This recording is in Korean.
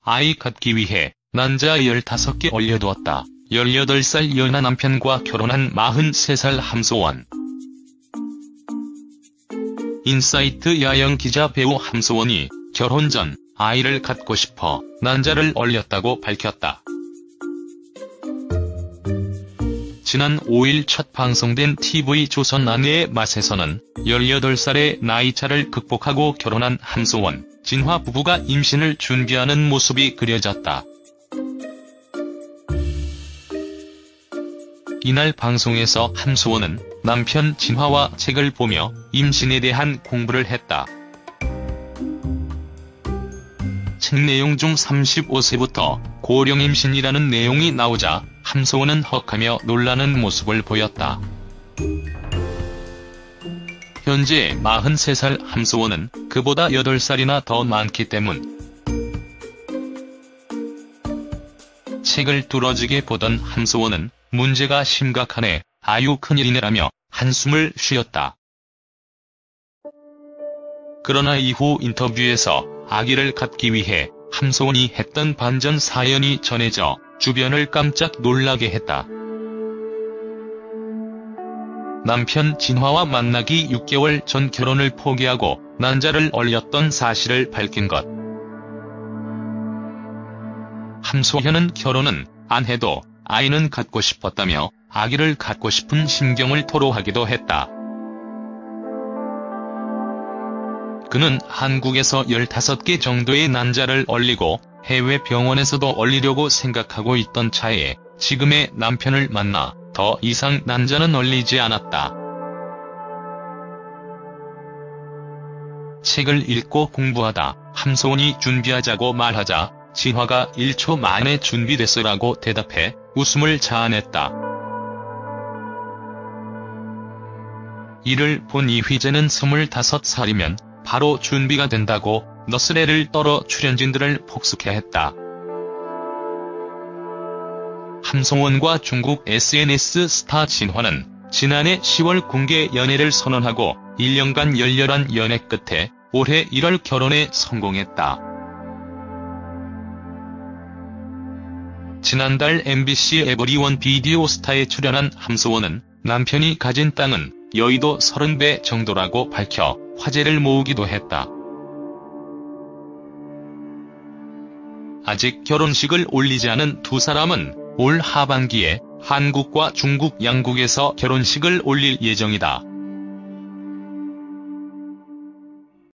아이 갖기 위해 난자 15개 올려두었다. 18살 연하 남편과 결혼한 43살 함소원. 인사이트 야영 기자 배우 함소원이 결혼 전 아이를 갖고 싶어 난자를 올렸다고 밝혔다. 지난 5일 첫 방송된 TV조선 아내의 맛에서는 18살의 나이차를 극복하고 결혼한 함소원, 진화 부부가 임신을 준비하는 모습이 그려졌다. 이날 방송에서 함소원은 남편 진화와 책을 보며 임신에 대한 공부를 했다. 책 내용 중 35세부터 고령 임신이라는 내용이 나오자 함소원은 헉하며 놀라는 모습을 보였다. 현재 43살 함소원은 그보다 8살이나 더 많기 때문 책을 뚫어지게 보던 함소원은 문제가 심각하네, 아유 큰일이네라며 한숨을 쉬었다. 그러나 이후 인터뷰에서 아기를 갖기 위해 함소원이 했던 반전 사연이 전해져 주변을 깜짝 놀라게 했다. 남편 진화와 만나기 6개월 전 결혼을 포기하고 난자를 올렸던 사실을 밝힌 것. 함소현은 결혼은 안 해도 아이는 갖고 싶었다며 아기를 갖고 싶은 심경을 토로하기도 했다. 그는 한국에서 15개 정도의 난자를 올리고 해외 병원에서도 올리려고 생각하고 있던 차에 지금의 남편을 만나 더 이상 난자는 올리지 않았다. 책을 읽고 공부하다 함소원이 준비하자고 말하자 진화가 1초 만에 준비됐어라고 대답해 웃음을 자아냈다. 이를 본 이휘재는 25살이면 바로 준비가 된다고 너스레를 떨어 출연진들을 폭소케 했다. 함소원과 중국 SNS 스타 진화는 지난해 10월 공개 연애를 선언하고 1년간 열렬한 연애 끝에 올해 1월 결혼에 성공했다. 지난달 MBC 에브리원 비디오스타에 출연한 함소원은 남편이 가진 땅은 여의도 30배 정도라고 밝혀 화제를 모으기도 했다. 아직 결혼식을 올리지 않은 두 사람은 올 하반기에 한국과 중국 양국에서 결혼식을 올릴 예정이다.